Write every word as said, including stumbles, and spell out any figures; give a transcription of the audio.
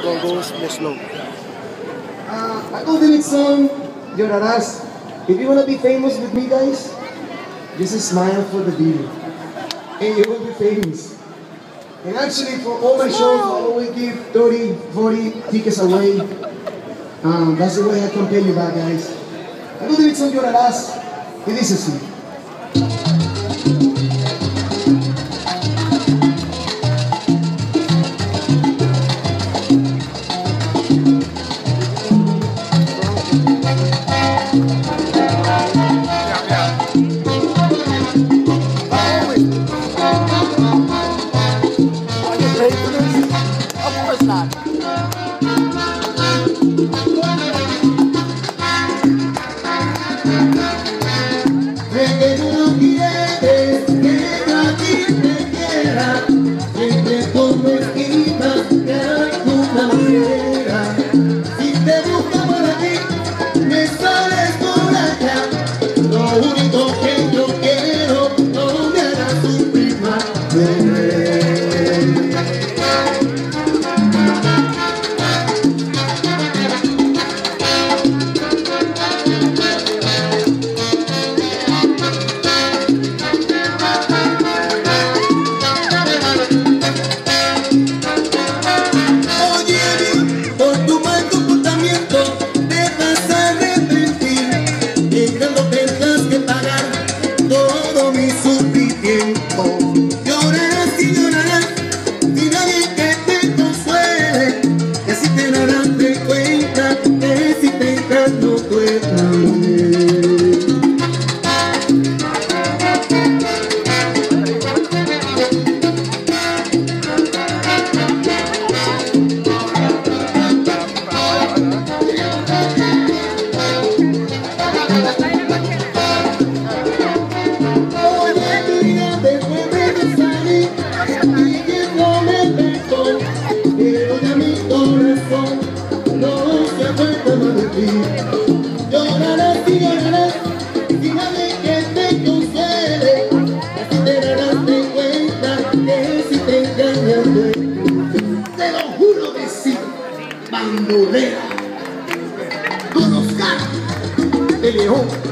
goes the slow. Uh, I go with song, Llorarás. If you wanna be famous with me, guys, just smile for the video, and you will be famous. And actually, for all my shows, I always give thirty, forty tickets away. Um, that's the way I can pay you back, guys. I go with song, Llorarás. Y dice así. Of course not. Llorarás y llorarás y nadie que te consuele, y así te darás de cuenta que si te encanto tú Llorarás y llorarás y nadie que te consuele, así te darás de cuenta que si te engañas te lo juro que sí, bandolera con Oscar de León.